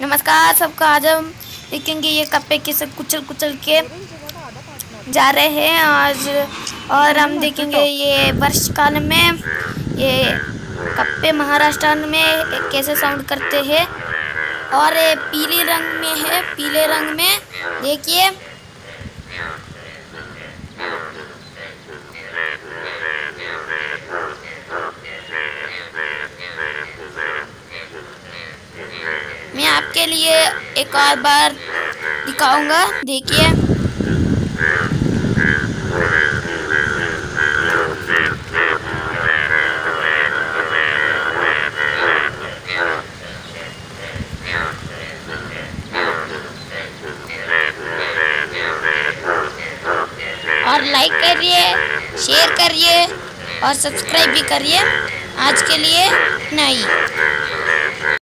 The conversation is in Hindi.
नमस्कार सबका। आज हम देखेंगे ये कप्पे कैसे कुचल कुचल के जा रहे हैं आज। और हम देखेंगे ये वर्षकाल में ये कप्पे महाराष्ट्र में कैसे साउंड करते हैं। और ये पीले रंग में है, पीले रंग में देखिए। मैं आपके लिए एक और बार दिखाऊंगा, देखिए। और लाइक करिए, शेयर करिए और सब्सक्राइब भी करिए। आज के लिए नहीं।